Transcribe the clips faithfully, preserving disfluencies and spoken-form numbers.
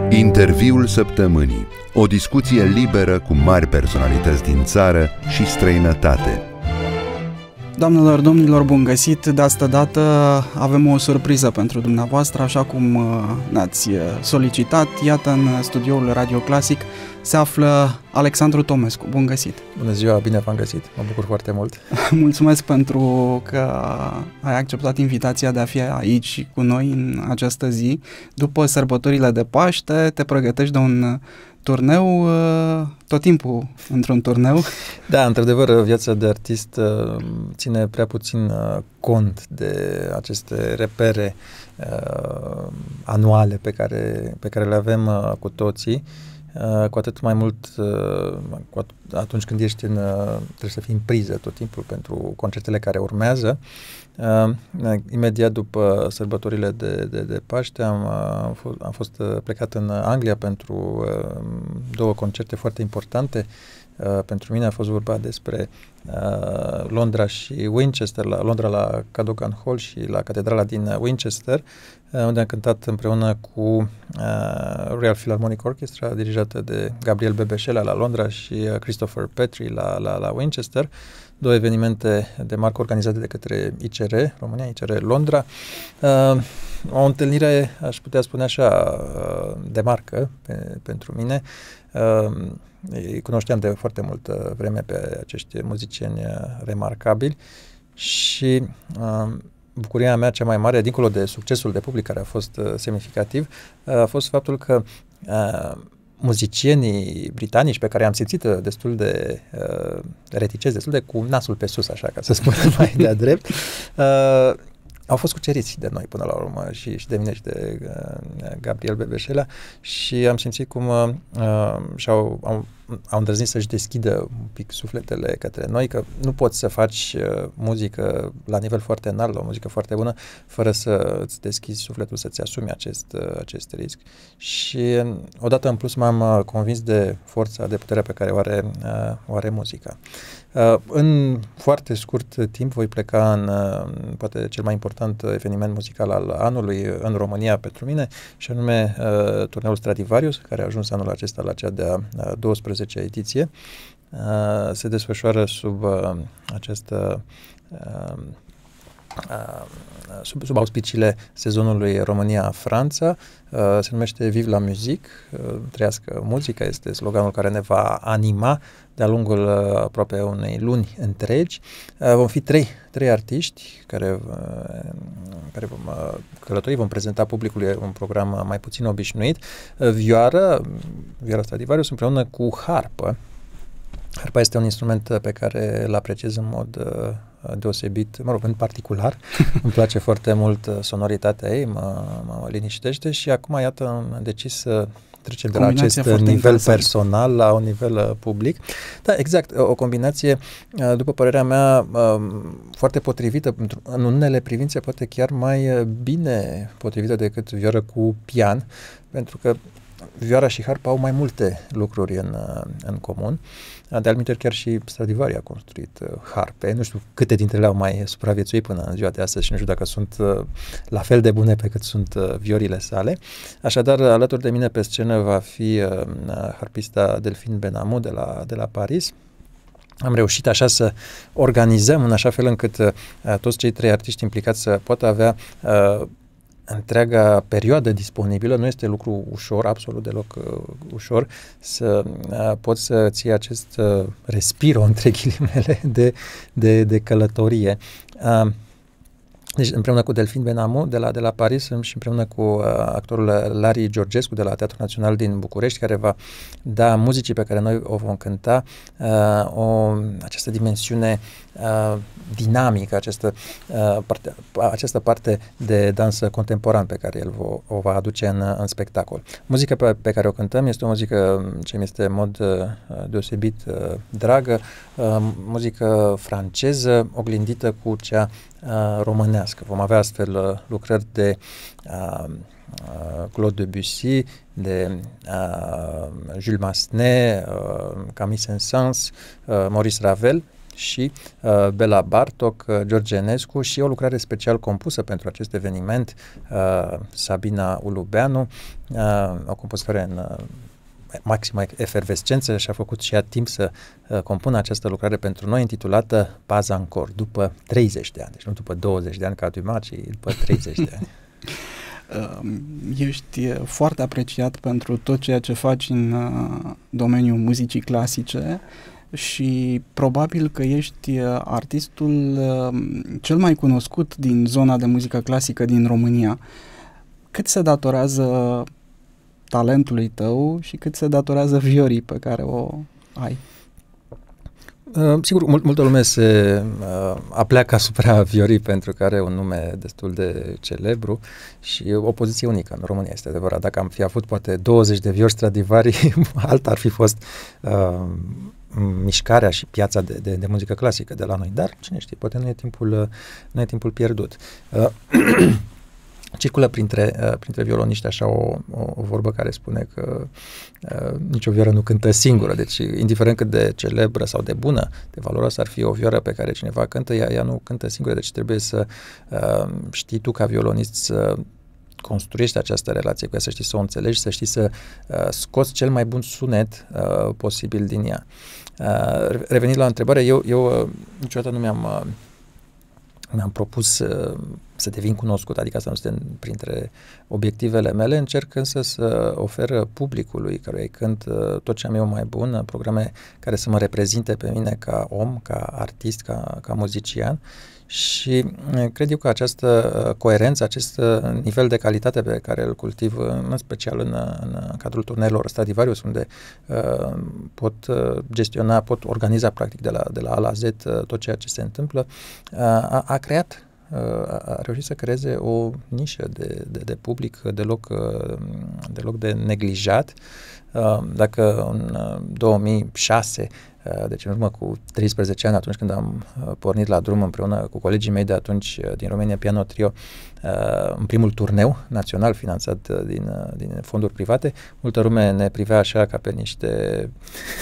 Interviul săptămânii. O discuție liberă cu mari personalități din țară și străinătate. Doamnelor, domnilor, bun găsit! De asta dată avem o surpriză pentru dumneavoastră, așa cum ne-ați solicitat. Iată, în studioul Radio Clasic se află Alexandru Tomescu. Bun găsit! Bună ziua, bine v-am găsit, mă bucur foarte mult. Mulțumesc pentru că ai acceptat invitația de a fi aici cu noi în această zi. După sărbătorile de Paște, te pregătești de un turneu, tot timpul într-un turneu. Da, într-adevăr, viața de artist ține prea puțin cont de aceste repere uh, anuale pe care, pe care le avem uh, cu toții. Uh, cu atât mai mult uh, cu at- atunci când ești în, uh, trebuie să fii în priză tot timpul pentru concertele care urmează. Uh, imediat după sărbătorile de, de, de Paște am, uh, am, fost, am fost plecat în Anglia pentru uh, două concerte foarte importante. Uh, pentru mine a fost vorba despre uh, Londra și Winchester, la Londra la Cadogan Hall și la Catedrala din Winchester, uh, unde am cântat împreună cu uh, Royal Philharmonic Orchestra, dirijată de Gabriel Bebeșela la Londra și uh, Christopher Petri la, la, la Winchester, două evenimente de marcă organizate de către I C R România, I C R Londra. Uh, o întâlnire, aș putea spune așa, uh, de marcă pe, pentru mine. Uh, Îi cunoșteam de foarte multă vreme pe acești muzicieni remarcabili și uh, bucuria mea cea mai mare, dincolo de succesul de public care a fost uh, semnificativ, uh, a fost faptul că uh, muzicienii britanici, pe care am simțit destul de uh, reticenți, destul de cu nasul pe sus, așa ca să spun mai de-a drept, uh, au fost cuceriți de noi până la urmă și, și de mine și de uh, Gabriel Bebeșela și am simțit cum uh, și-au au, au îndrăznit să-și deschidă un pic sufletele către noi, că nu poți să faci uh, muzică la nivel foarte înalt, o muzică foarte bună, fără să îți deschizi sufletul, să-ți asumi acest, uh, acest risc. Și uh, odată în plus m-am uh, convins de forța, de puterea pe care o are, uh, o are muzica. Uh, în foarte scurt timp voi pleca în uh, poate cel mai important eveniment muzical al anului în România pentru mine, și anume uh, turneul Stradivarius, care a ajuns anul acesta la cea de-a douăsprezecea ediție. Uh, se desfășoară sub uh, această uh, uh, sub, sub auspiciile sezonului România-Franța. Uh, se numește Vive la Musique, uh, trăiască muzica, este sloganul care ne va anima de-a lungul uh, aproape unei luni întregi. Uh, vom fi trei, trei artiști care, uh, care vom uh, călători, vom prezenta publicului un program mai puțin obișnuit. Uh, vioară, vioara Stradivarius împreună cu harpă. Harpa este un instrument pe care îl apreciez în mod uh, deosebit, mă rog, în particular. Îmi place foarte mult sonoritatea ei, mă, mă liniștește și acum, iată, am decis să trecem de la acest nivel interesant. personal la un nivel uh, public. Da, exact, o combinație, uh, după părerea mea, uh, foarte potrivită, în unele privințe poate chiar mai bine potrivită decât vioară cu pian, pentru că vioara și harpa au mai multe lucruri în, în comun. De altminteri, chiar și Stradivari a construit harpe. Nu știu câte dintre ele au mai supraviețuit până în ziua de astăzi și nu știu dacă sunt la fel de bune pe cât sunt viorile sale. Așadar, alături de mine pe scenă va fi harpista Delphine Benamou de la, de la Paris. Am reușit așa să organizăm în așa fel încât uh, toți cei trei artiști implicați să poată avea uh, întreaga perioadă disponibilă. Nu este lucru ușor, absolut deloc uh, ușor, să uh, poți să ții acest uh, respiro, între ghilimele, de, de, de călătorie. Uh, Deci împreună cu Delphine Benamou de la, de la Paris și împreună cu uh, actorul Lari Georgescu de la Teatrul Național din București, care va da muzicii pe care noi o vom cânta uh, o, această dimensiune uh, dinamică, această, uh, parte, această parte de dans contemporan pe care el vo, o va aduce în, în spectacol. Muzica pe, pe care o cântăm este o muzică ce mi este în mod uh, deosebit uh, dragă, uh, muzică franceză oglindită cu cea uh, românească. Vom avea astfel lucrări de uh, Claude Debussy, de uh, Jules Massenet, uh, Camille Saint-Saëns, uh, Maurice Ravel și uh, Bela Bartok, uh, George Enescu și o lucrare special compusă pentru acest eveniment, uh, Sabina Ulubeanu, uh, o compozitoare în uh, maximă efervescență și a făcut și ea timp să uh, compună această lucrare pentru noi, intitulată Pas Encore, după treizeci de ani, deci nu după douăzeci de ani ca Dumas, ci după treizeci de ani. Ești foarte apreciat pentru tot ceea ce faci în domeniul muzicii clasice și probabil că ești artistul cel mai cunoscut din zona de muzică clasică din România. Cât se datorează talentului tău și cât se datorează viorii pe care o ai? Uh, sigur, mul- multă lume se uh, apleacă asupra Viorii pentru că are un nume destul de celebru și o poziție unică în România, este adevărat. Dacă am fi avut poate douăzeci de viori Stradivari, alta ar fi fost uh, mișcarea și piața de, de, de muzică clasică de la noi. Dar, cine știe, poate nu e timpul, nu e timpul pierdut. Uh, Circulă printre, uh, printre violoniști așa o, o, o vorbă care spune că uh, nicio vioară nu cântă singură, deci indiferent cât de celebră sau de bună, de valoroasă ar fi o vioară pe care cineva cântă, ea, ea nu cântă singură, deci trebuie să uh, știi tu ca violonist să construiești această relație cu ea, să știi să o înțelegi, să știi să uh, scoți cel mai bun sunet uh, posibil din ea. Uh, revenind la întrebare, eu, eu uh, niciodată nu mi-am... Uh, mi-am propus să, să devin cunoscut, adică asta nu este printre obiectivele mele, încerc însă să ofer publicului care îi cânt tot ce am eu mai bun, programe care să mă reprezinte pe mine ca om, ca artist, ca, ca muzician și cred eu că această coerență, acest nivel de calitate pe care îl cultiv, în special în, în cadrul turneelor Stradivarius, unde uh, pot gestiona, pot organiza practic de la, de la A la Z tot ceea ce se întâmplă, uh, a, a creat, uh, a reușit să creeze o nișă de, de, de public deloc, deloc de neglijat. Uh, dacă în două mii șase, deci în urmă cu treisprezece ani, atunci când am pornit la drum împreună cu colegii mei de atunci din România, Piano Trio, în primul turneu național finanțat din, din fonduri private, multă lume ne privea așa ca pe niște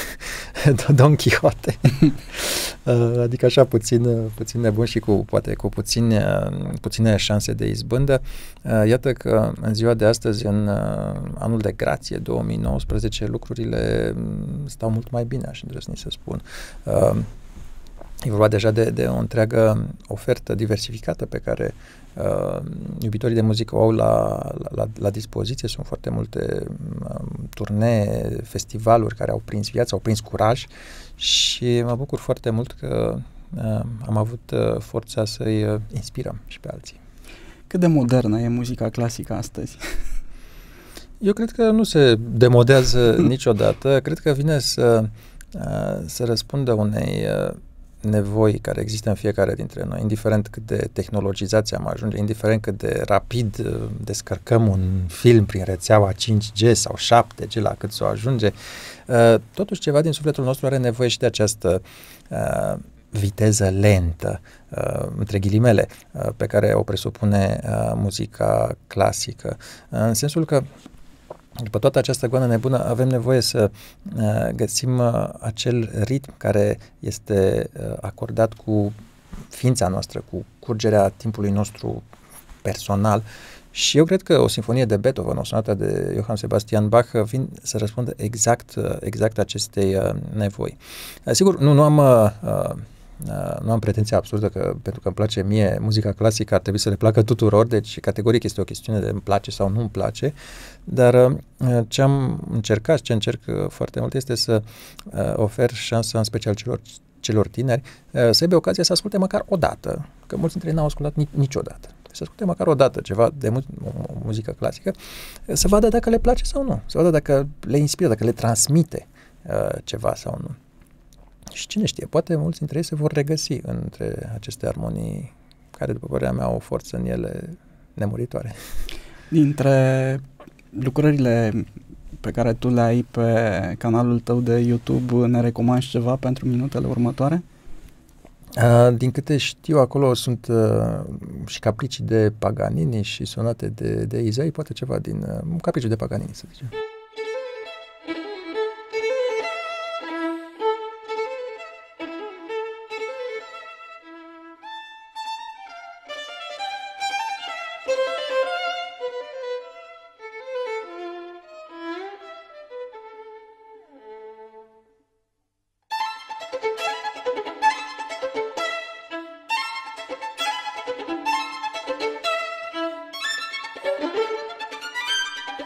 Don Quixote, adică așa puțin, puțin nebun și cu, poate cu puține, puține șanse de izbândă. Iată că în ziua de astăzi, în anul de grație două mii nouăsprezece, lucrurile stau mult mai bine, aș îndrăzni să spun. E vorba deja de, de o întreagă ofertă diversificată pe care uh, iubitorii de muzică o au la, la, la dispoziție. Sunt foarte multe uh, turnee, festivaluri care au prins viață, au prins curaj și mă bucur foarte mult că uh, am avut uh, forța să-i uh, inspirăm și pe alții. Cât de modernă e muzica clasică astăzi? Eu cred că nu se demodează niciodată. Cred că vine să, uh, să răspundă unei uh, nevoi care există în fiecare dintre noi, indiferent cât de tehnologizați am ajunge, indiferent cât de rapid uh, descărcăm un film prin rețeaua cinci G sau șapte G la cât să o ajunge, uh, totuși ceva din sufletul nostru are nevoie și de această uh, viteză lentă, uh, între ghilimele, uh, pe care o presupune uh, muzica clasică, uh, în sensul că după toată această goană nebună avem nevoie să uh, găsim uh, acel ritm care este uh, acordat cu ființa noastră, cu curgerea timpului nostru personal. Și eu cred că o sinfonie de Beethoven, o sonată de Johann Sebastian Bach vin să răspundă exact, exact acestei uh, nevoi. Uh, sigur, nu, nu am... Uh, Uh, nu am pretenția absurdă că pentru că îmi place mie muzica clasică ar trebui să le placă tuturor, deci categoric este o chestiune de îmi place sau nu îmi place, dar uh, ce am încercat și ce încerc uh, foarte mult este să uh, ofer șansa în special celor, celor tineri uh, să aibă ocazia să asculte măcar o dată, că mulți dintre ei n-au ascultat ni- niciodată. Să asculte măcar o dată ceva de mu- o muzică clasică, uh, să vadă dacă le place sau nu, să vadă dacă le inspiră, dacă le transmite uh, ceva sau nu. Și cine știe, poate mulți dintre ei se vor regăsi între aceste armonii care, după părerea mea, au o forță în ele nemuritoare. Dintre lucrările pe care tu le ai pe canalul tău de YouTube, ne recomanzi ceva pentru minutele următoare? Din câte știu, acolo sunt uh, și capricii de Paganini și sonate de, de Isai, poate ceva din uh, capricii de Paganini, să zicem.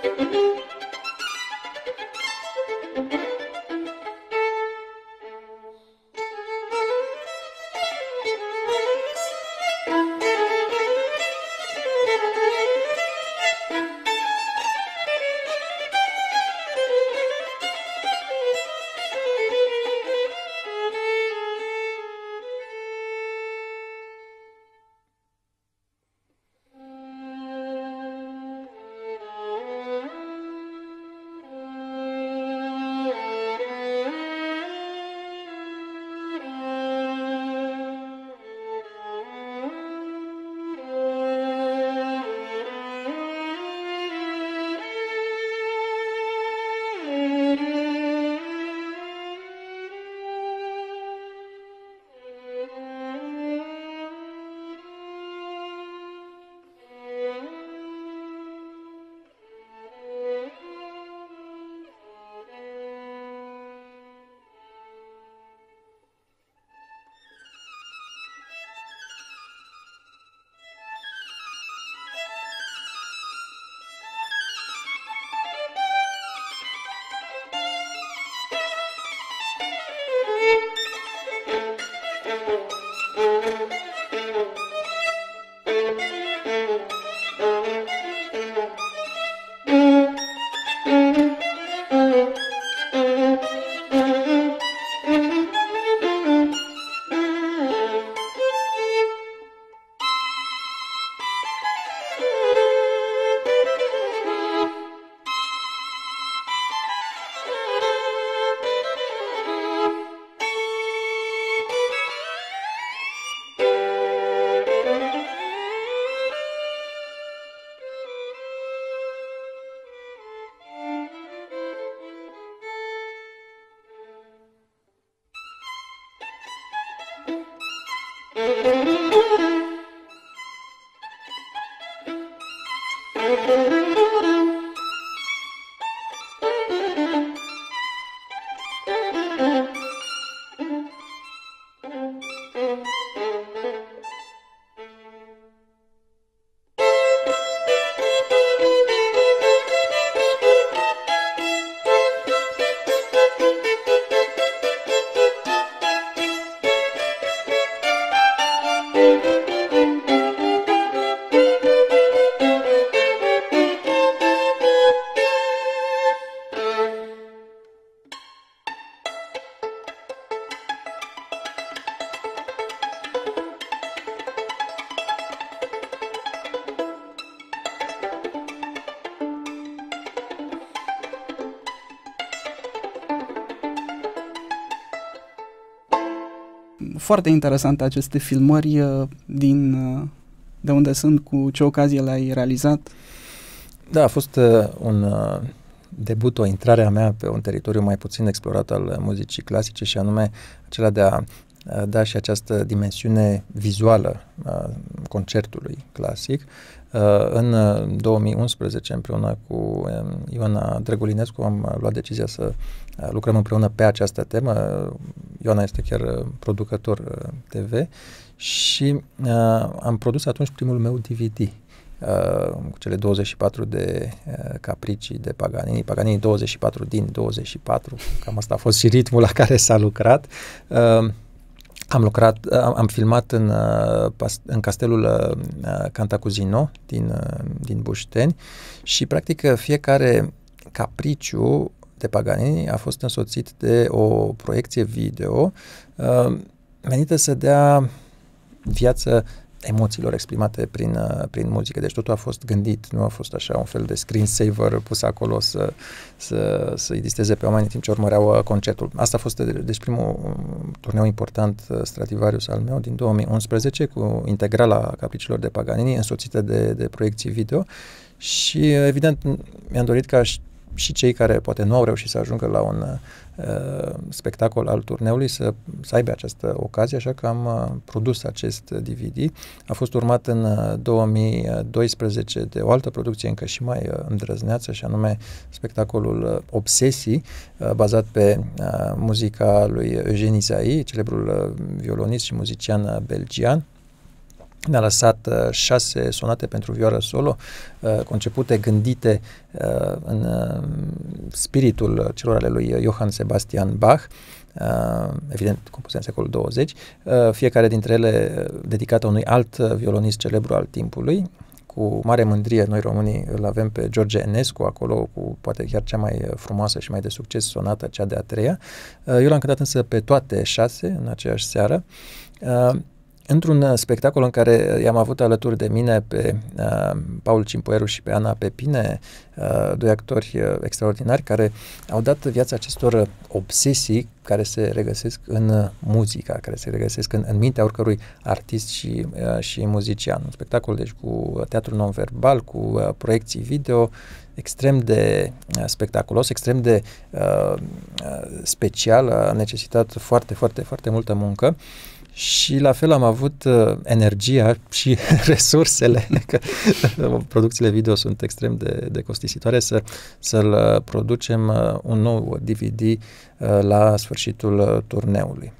Foarte interesante aceste filmări din de unde sunt, cu ce ocazie le-ai realizat? Da, a fost uh, un uh, debut, o intrare a mea pe un teritoriu mai puțin explorat al muzicii clasice, și anume acela de a uh, da și această dimensiune vizuală a concertului clasic. Uh, în două mii unsprezece, împreună cu um, Ioana Drăgulinescu, am luat decizia să uh, lucrăm împreună pe această temă. Ioana este chiar uh, producător uh, T V și uh, am produs atunci primul meu D V D uh, cu cele douăzeci și patru de uh, capricii de Paganini, Paganini douăzeci și patru din douăzeci și patru, cam asta a fost și ritmul la care s-a lucrat. Uh, Am lucrat, am, am filmat în, în castelul Cantacuzino din, din Bușteni și practic fiecare capriciu de Paganini a fost însoțit de o proiecție video uh, menită să dea viață emoțiilor exprimate prin, prin muzică. Deci totul a fost gândit, nu a fost așa un fel de screensaver pus acolo să, să, să îi disteze pe oameni în timp ce urmăreau concertul. Asta a fost deci primul turneu important Stradivarius al meu din două mii unsprezece, cu integrala capriciilor de Paganini însoțită de, de proiecții video și evident mi-am dorit ca și cei care poate nu au reușit să ajungă la un uh, spectacol al turneului să, să aibă această ocazie, așa că am uh, produs acest D V D. A fost urmat în uh, două mii doisprezece de o altă producție încă și mai uh, îndrăzneață, și anume spectacolul uh, Obsesii, uh, bazat pe uh, muzica lui Eugène Ysaÿe, celebrul uh, violonist și muzician uh, belgian. ne-a lăsat uh, șase sonate pentru vioară solo, uh, concepute, gândite uh, în uh, spiritul celor ale lui Johann Sebastian Bach, uh, evident compuse în secolul douăzeci, uh, fiecare dintre ele dedicată unui alt violonist celebru al timpului. Cu mare mândrie, noi românii îl avem pe George Enescu acolo, cu poate chiar cea mai frumoasă și mai de succes sonată, cea de-a treia. Uh, eu l-am cântat însă pe toate șase în aceeași seară. Uh, într-un spectacol în care i-am avut alături de mine pe uh, Paul Cimpueru și pe Ana Pepine, uh, doi actori uh, extraordinari care au dat viața acestor obsesii care se regăsesc în muzica, care se regăsesc în, în mintea oricărui artist și, uh, și muzician. Un spectacol deci cu teatru non-verbal, cu uh, proiecții video, extrem de uh, spectaculos, extrem de uh, special, a necesitat foarte, foarte, foarte multă muncă. Și la fel am avut uh, energia și resursele, că producțiile video sunt extrem de, de costisitoare, să, să-l producem uh, un nou D V D uh, la sfârșitul uh, turneului.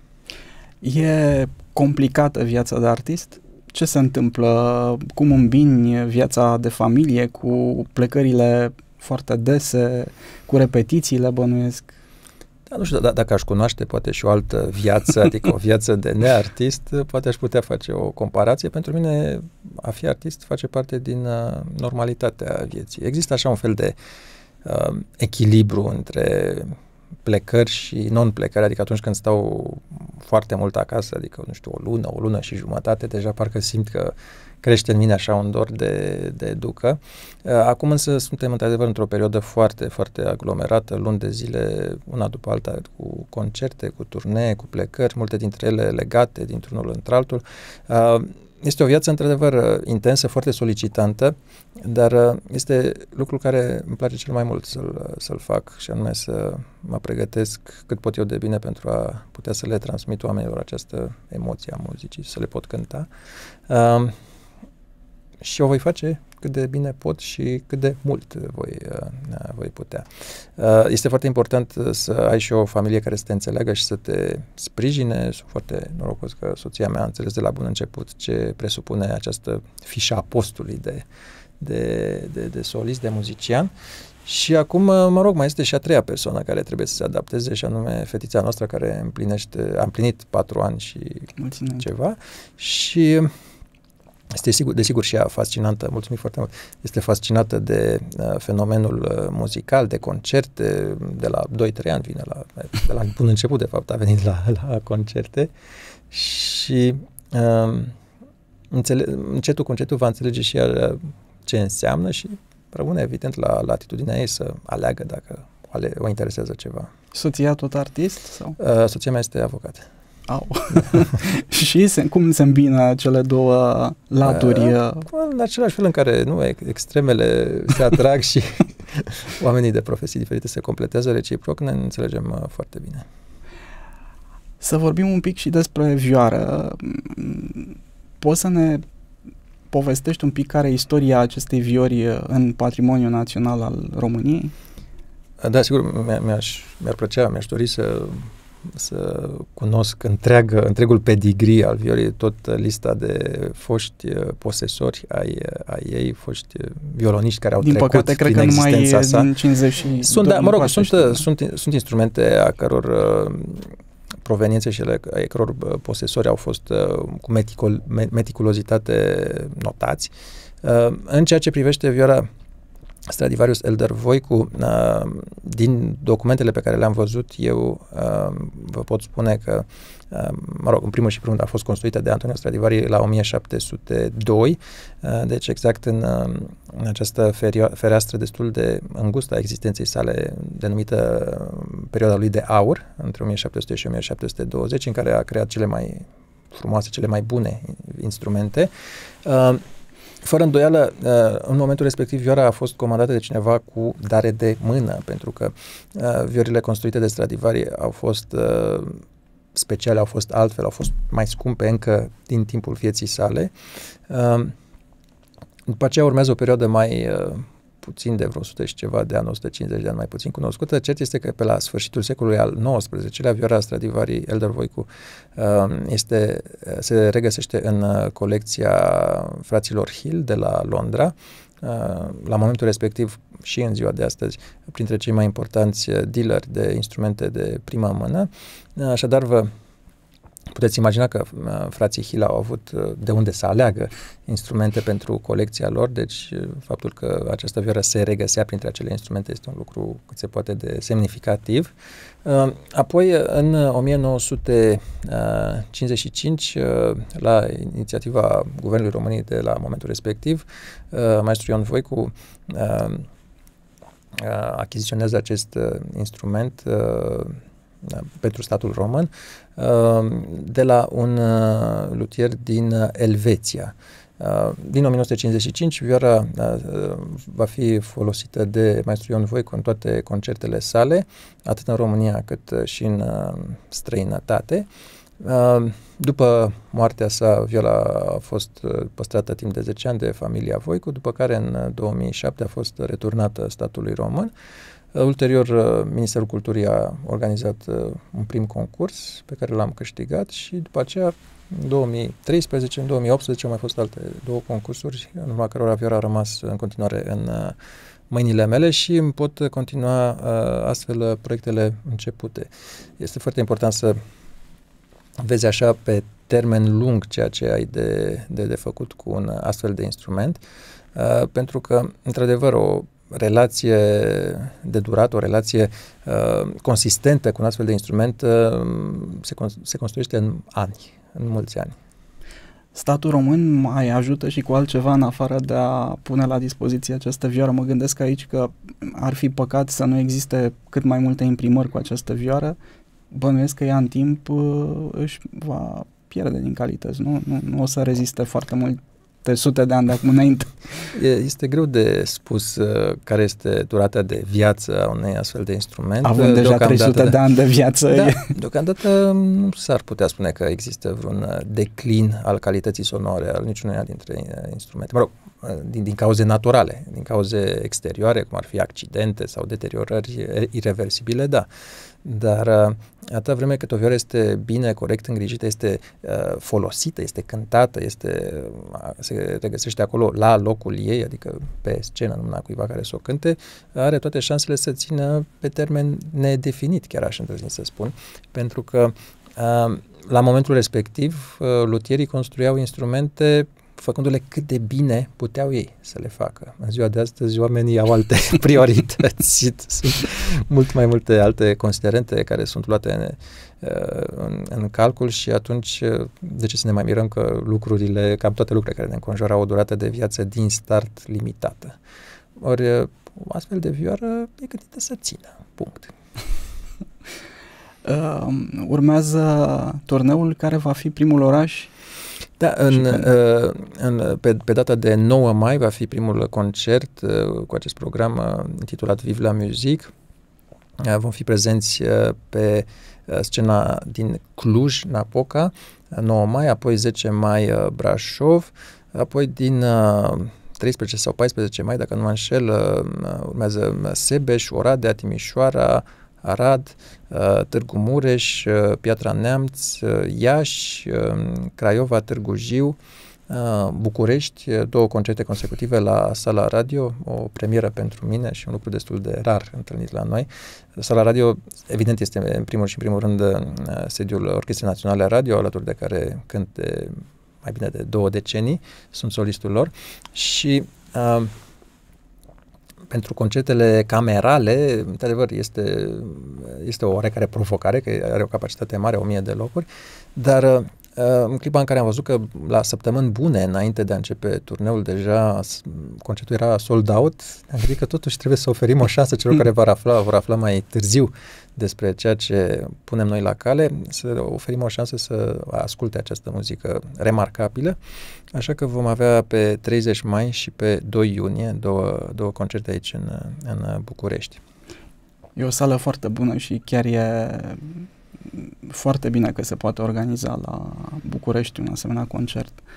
E complicată viața de artist? Ce se întâmplă? Cum îmbini viața de familie cu plecările foarte dese, cu repetițiile, bănuiesc? Da, nu știu, d- dacă aș cunoaște poate și o altă viață, adică o viață de neartist, poate aș putea face o comparație. Pentru mine, a fi artist face parte din uh, normalitatea vieții. Există așa un fel de uh, echilibru între plecări și non-plecări, adică atunci când stau foarte mult acasă, adică, nu știu, o lună, o lună și jumătate, deja parcă simt că crește în mine așa un dor de, de ducă. Acum însă suntem într-adevăr într-o perioadă foarte, foarte aglomerată, luni de zile, una după alta, cu concerte, cu turnee, cu plecări, multe dintre ele legate dintr-unul într-altul. Este o viață într-adevăr intensă, foarte solicitantă, dar este lucrul care îmi place cel mai mult să-l, să-l fac, și anume să mă pregătesc cât pot eu de bine pentru a putea să le transmit oamenilor această emoție a muzicii, să le pot cânta. Uh, și o voi face cât de bine pot și cât de mult voi, uh, voi putea. Uh, este foarte important să ai și o familie care să te înțeleagă și să te sprijine. Sunt foarte norocos că soția mea a înțeles de la bun început ce presupune această fișă a postului de, de, de, de solist, de muzician. Și acum, mă rog, mai este și a treia persoană care trebuie să se adapteze, și anume fetița noastră care împlinește, a împlinit patru ani și Mulțumesc. ceva. Și este sigur, desigur și ea fascinantă, mulțumim foarte mult, este fascinată de uh, fenomenul uh, muzical, de concerte, de la doi trei ani vine, la, de la bun început de fapt a venit la, la concerte și uh, înțele- încetul cu încetul va înțelege și ea ce înseamnă și rămâne evident la, la atitudinea ei să aleagă dacă o, ale, o interesează ceva. Soția tot artist? Sau? Uh, soția mea este avocat. Au. Și se, cum se îmbină cele două laturi? Uh, în același fel în care nu, extremele se atrag și oamenii de profesii diferite se completează reciproc, ne înțelegem uh, foarte bine. Să vorbim un pic și despre vioară. Poți să ne povestești un pic care e istoria acestei viori în patrimoniul național al României? Da, sigur, mi-aș, mi-ar plăcea, mi-aș dori să să cunosc întreagă, întregul pedigree al viorii, tot lista de foști posesori ai, ai ei, foști violoniști care au din trecut păcate, prin cred existența că numai sa. Din cincizeci și sunt, da, mă rog, sunt, sunt, sunt instrumente a căror uh, proveniențe și ale ai căror uh, posesori au fost uh, cu meticul, meticulozitate notați. Uh, în ceea ce privește vioara Stradivarius Elder Voicu, uh, din documentele pe care le-am văzut eu, uh, vă pot spune că, uh, mă rog, în primul și primul a fost construită de Antonio Stradivari la o mie șapte sute doi, uh, deci exact în, uh, în această ferio- fereastră destul de îngustă a existenței sale, denumită uh, perioada lui de aur, între o mie șapte sute și o mie șapte sute douăzeci, în care a creat cele mai frumoase, cele mai bune instrumente. Uh, Fără îndoială, în momentul respectiv, vioara a fost comandată de cineva cu dare de mână, pentru că viorile construite de Stradivari au fost speciale, au fost altfel, au fost mai scumpe încă din timpul vieții sale. După aceea urmează o perioadă mai puțin de vreo o sută și ceva de ani, o sută cincizeci de ani mai puțin cunoscută. Cert este că pe la sfârșitul secolului al nouăsprezecelea, vioara Stradivari Elder Voicu este, se regăsește în colecția fraților Hill de la Londra. La momentul respectiv și în ziua de astăzi, printre cei mai importanți dealeri de instrumente de prima mână. Așadar, vă puteți imagina că frații Hill au avut de unde să aleagă instrumente pentru colecția lor, deci faptul că această vioară se regăsea printre acele instrumente este un lucru cât se poate de semnificativ. Apoi, în o mie nouă sute cincizeci și cinci, la inițiativa Guvernului României de la momentul respectiv, maestru Ion Voicu achiziționează acest instrument pentru statul român de la un luthier din Elveția. Din o mie nouă sute cincizeci și cinci, vioara va fi folosită de maestru Ion Voicu în toate concertele sale, atât în România cât și în străinătate. După moartea sa, viola a fost păstrată timp de zece ani de familia Voicu, după care în două mii șapte a fost returnată statului român. Ulterior, Ministerul Culturii a organizat un prim concurs pe care l-am câștigat și după aceea, în două mii treisprezece, în două mii optsprezece, au mai fost alte două concursuri, în urma cărora vioara a rămas în continuare în mâinile mele și îmi pot continua astfel proiectele începute. Este foarte important să vezi așa pe termen lung ceea ce ai de, de, de făcut cu un astfel de instrument, pentru că, într-adevăr, o relație de durată, o relație uh, consistentă cu un astfel de instrument uh, se, con- se construiește în ani, în mulți ani. Statul român mai ajută și cu altceva în afară de a pune la dispoziție această vioară? Mă gândesc aici că ar fi păcat să nu existe cât mai multe imprimări cu această vioară. Bănuiesc că ea în timp uh, își va pierde din calități, nu? Nu, nu o să reziste foarte mult de sute de ani de acum înainte. Este greu de spus uh, care este durata de viață a unei astfel de instrument. Având deja trei sute de ani de viață. Da, deocamdată nu s-ar putea spune că există vreun declin al calității sonore al niciunuia dintre instrumente. Mă rog, din, din cauze naturale, din cauze exterioare, cum ar fi accidente sau deteriorări ireversibile, da. Dar atâta vreme cât o vioară este bine, corect îngrijită, este uh, folosită, este cântată, este, uh, se regăsește acolo la locul ei, adică pe scenă, în mâna cuiva care să o cânte, are toate șansele să țină pe termen nedefinit, chiar aș îndrăzni să spun, pentru că uh, la momentul respectiv uh, luthierii construiau instrumente făcându-le cât de bine puteau ei să le facă. În ziua de astăzi oamenii au alte priorități, sunt mult mai multe alte considerente care sunt luate în, în, în calcul și atunci de ce să ne mai mirăm că lucrurile, cam toate lucrurile care ne înconjoară au o durată de viață din start limitată. Ori o astfel de vioară e gândită să țină. Punct. Uh, urmează turneul. Care va fi primul oraș? Da, în, uh, în, pe, pe data de nouă mai va fi primul concert uh, cu acest program uh, intitulat Vive la Musique. Uh, vom fi prezenți uh, pe uh, scena din Cluj, Napoca, uh, nouă mai, apoi zece mai uh, Brașov, apoi din uh, treisprezece sau paisprezece mai, dacă nu mă înșel, uh, urmează Sebeș, Oradea, Timișoara, Arad, Târgu Mureș, Piatra Neamț, Iași, Craiova, Târgu Jiu, București, două concerte consecutive la Sala Radio, o premieră pentru mine și un lucru destul de rar întâlnit la noi. Sala Radio, evident, este în primul și în primul rând sediul Orchestrei Naționale Radio, alături de care cânt de mai bine de două decenii, sunt solistul lor și uh, pentru concertele camerale, într-adevăr, este, este o oarecare provocare, că are o capacitate mare, o mie de locuri, dar în clipa în care am văzut că la săptămâni bune, înainte de a începe turneul, deja concertul era sold out, am gândit că totuși trebuie să oferim o șansă celor care vor afla, vor afla mai târziu despre ceea ce punem noi la cale, să oferim o șansă să asculte această muzică remarcabilă. Așa că vom avea pe treizeci mai și pe doi iunie două, două concerte aici în, în București. E o sală foarte bună și chiar e foarte bine că se poate organiza la București un asemenea concert.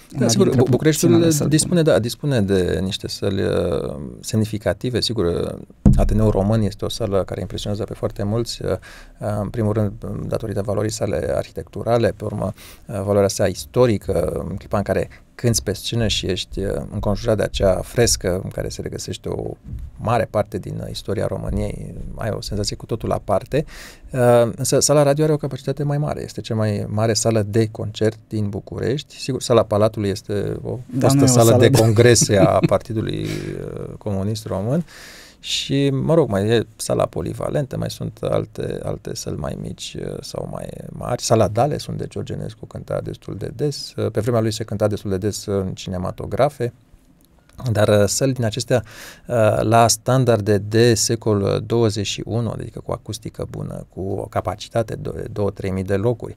Da, sigur, Bucureștiul dispune, da, dispune de niște săli uh, semnificative. Sigur, uh, Ateneul Român este o sală care impresionează pe foarte mulți, uh, în primul rând datorită valorii sale arhitecturale, pe urmă uh, valoarea sa istorică, în clipa în care cânți pe scenă și ești uh, înconjurat de acea frescă în care se regăsește o mare parte din uh, istoria României, ai o senzație cu totul aparte. Uh, însă sala radio are o capacitate mai mare, este cea mai mare sală de concert din București. Sigur, sala Palatului este o fostă da, sală, sală de, de congrese a Partidului Comunist Român și, mă rog, mai e sala polivalentă, mai sunt alte, alte săli mai mici sau mai mari. Sala Dale, sunt de George Enescu, cânta destul de des. Pe vremea lui se cânta destul de des în cinematografe. Dar săli din acestea la standarde de secol douăzeci și unu, adică cu acustică bună, cu o capacitate de două-trei mii de locuri,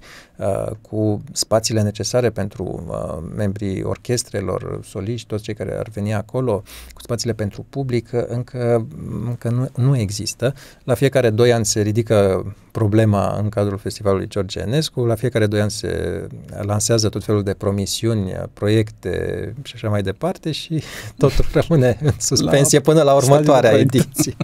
cu spațiile necesare pentru membrii orchestrelor, soliști, toți cei care ar veni acolo, cu spațiile pentru public, încă, încă nu, nu există. La fiecare doi ani se ridică problema în cadrul Festivalului George Enescu, la fiecare doi ani se lansează tot felul de promisiuni, proiecte și așa mai departe și totul rămâne în suspensie la, până la următoarea ediție.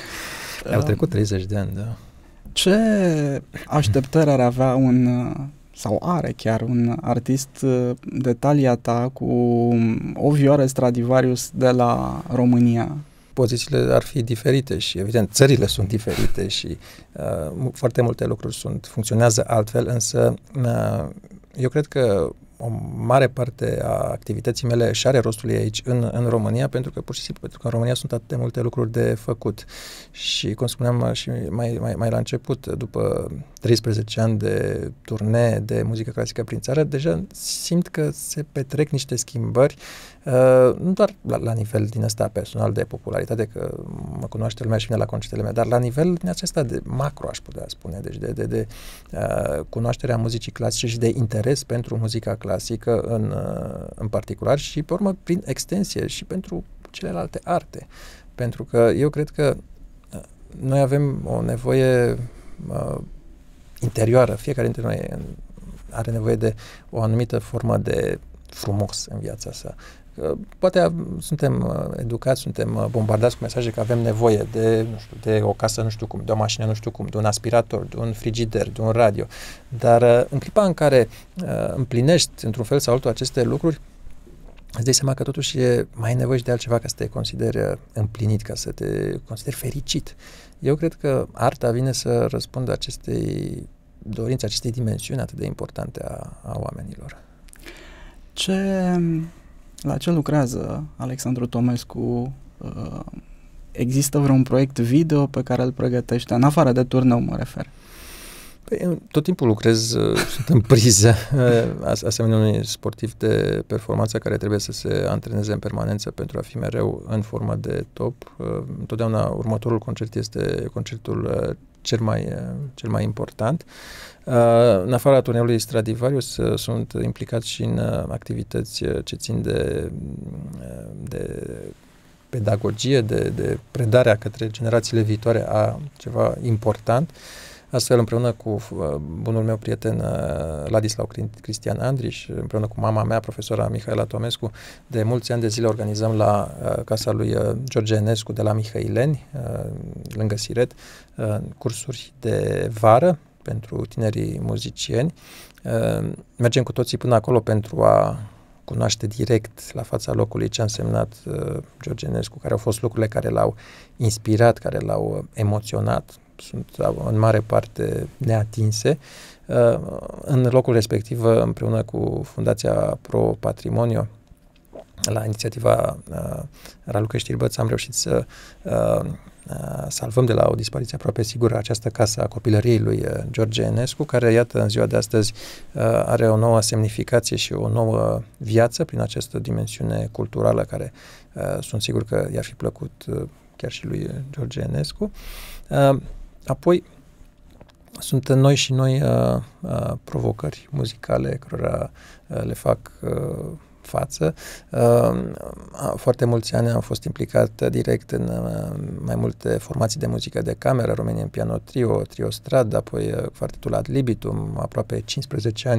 Au trecut treizeci de ani, da. Ce așteptări ar avea un, sau are chiar un artist de talia ta cu o vioară Stradivarius de la România? Pozițiile ar fi diferite și, evident, țările sunt diferite și uh, foarte multe lucruri sunt, funcționează altfel, însă uh, eu cred că o mare parte a activității mele își are rostul aici în, în România, pentru că pur și simplu, pentru că în România sunt atât de multe lucruri de făcut. Și, cum spuneam și mai, mai, mai la început, după treisprezece ani de turnee de muzică clasică prin țară, deja simt că se petrec niște schimbări, uh, nu doar la, la nivel din ăsta personal de popularitate, că mă cunoaște lumea și vine la concertele mele, dar la nivel din acesta de macro, aș putea spune, deci de, de, de uh, cunoașterea muzicii clasice și de interes pentru muzica clasică clasică în, în particular și, pe urmă, prin extensie și pentru celelalte arte. Pentru că eu cred că noi avem o nevoie uh, interioară, fiecare dintre noi are nevoie de o anumită formă de frumos în viața sa. Poate suntem educați, suntem bombardați cu mesaje că avem nevoie de, nu știu, de o casă nu știu cum, de o mașină nu știu cum, de un aspirator, de un frigider, de un radio. Dar în clipa în care împlinești într-un fel sau altul aceste lucruri, îți dai seama că totuși e mai nevoie și de altceva ca să te consideri împlinit, ca să te consideri fericit. Eu cred că arta vine să răspundă acestei dorințe, acestei dimensiuni atât de importante a, a oamenilor. Ce... La ce lucrează Alexandru Tomescu? Există vreun proiect video pe care îl pregătește? În afară de turneu, mă refer. Păi, tot timpul lucrez, sunt în priză, asemenea unui sportiv de performanță care trebuie să se antreneze în permanență pentru a fi mereu în formă de top. Întotdeauna următorul concert este concertul cel mai, cel mai important. În afara turneului Stradivarius sunt implicat și în activități ce țin de, de pedagogie, de, de predarea către generațiile viitoare a ceva important. Astfel, împreună cu bunul meu prieten Ladislau Cristian Andriș, împreună cu mama mea, profesora Mihaela Tomescu, de mulți ani de zile organizăm la casa lui George Enescu de la Mihaileni, lângă Siret, cursuri de vară pentru tinerii muzicieni. Mergem cu toții până acolo pentru a cunoaște direct la fața locului ce a însemnat George Enescu, care au fost lucrurile care l-au inspirat, care l-au emoționat. Sunt în mare parte neatinse. În locul respectiv, împreună cu Fundația Pro Patrimonio, la inițiativa Raluca Știrbăț, am reușit să salvăm de la o dispariție aproape sigură această casă a copilăriei lui George Enescu, care, iată, în ziua de astăzi are o nouă semnificație și o nouă viață prin această dimensiune culturală care sunt sigur că i-ar fi plăcut chiar și lui George Enescu. Apoi, sunt noi și noi uh, uh, provocări muzicale cărora uh, le fac uh, față. Uh, foarte mulți ani am fost implicat direct în uh, mai multe formații de muzică de cameră, Romanian Piano Trio, Trio Strad, apoi uh, Quartetul Ad Libitum, aproape cincisprezece ani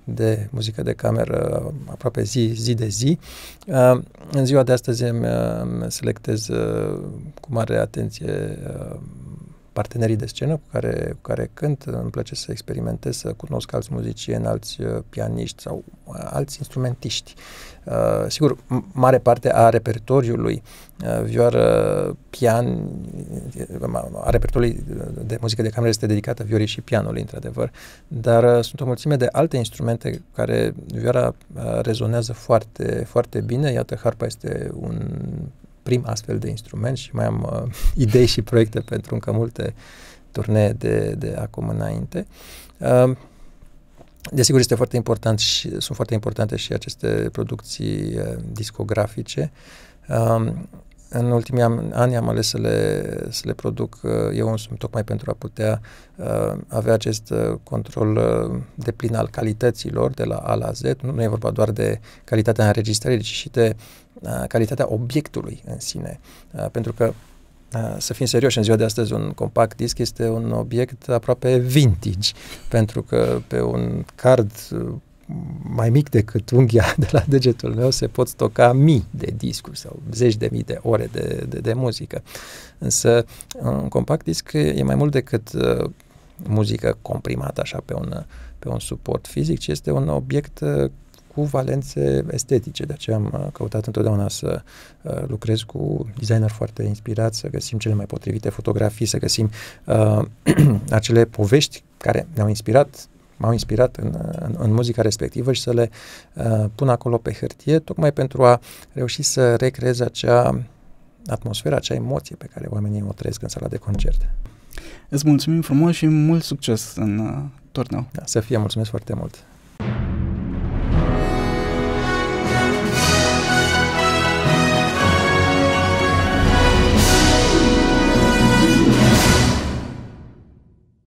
de muzică de cameră aproape zi, zi de zi. În ziua de astăzi îmi selectez cu mare atenție partenerii de scenă cu care, cu care cânt. Îmi place să experimentez, să cunosc alți muzicieni, alți pianiști sau alți instrumentiști. Uh, sigur, mare parte a repertoriului uh, vioară, pian, a repertoriului de muzică de cameră este dedicată viorii și pianului, într-adevăr, dar uh, sunt o mulțime de alte instrumente care vioara uh, rezonează foarte, foarte bine. Iată, harpa este un prim astfel de instrument și mai am uh, idei și proiecte pentru încă multe turnee de, de acum înainte. Uh, Desigur, este foarte important și sunt foarte importante și aceste producții uh, discografice. Uh, în ultimii ani am ales să le, să le produc uh, eu însumi, tocmai pentru a putea uh, avea acest uh, control uh, deplin al calităților de la A la Z. Nu, nu e vorba doar de calitatea înregistrării, ci și de uh, calitatea obiectului în sine. Uh, pentru că să fim serioși, în ziua de astăzi un compact disc este un obiect aproape vintage, pentru că pe un card mai mic decât unghia de la degetul meu se pot stoca mii de discuri sau zeci de mii de ore de, de, de muzică. Însă un compact disc e mai mult decât uh, muzică comprimată așa pe un, pe un suport fizic, ci este un obiect uh, cu valențe estetice. De aceea am căutat întotdeauna să uh, lucrez cu designer foarte inspirați, să găsim cele mai potrivite fotografii, să găsim uh, acele povești care ne-au inspirat, m-au inspirat în, în, în muzica respectivă și să le uh, pun acolo pe hârtie, tocmai pentru a reuși să recreez acea atmosferă, acea emoție pe care oamenii o trăiesc în sala de concerte. Îți mulțumim frumos și mult succes în uh, turneu. Da, să fie, mulțumesc foarte mult!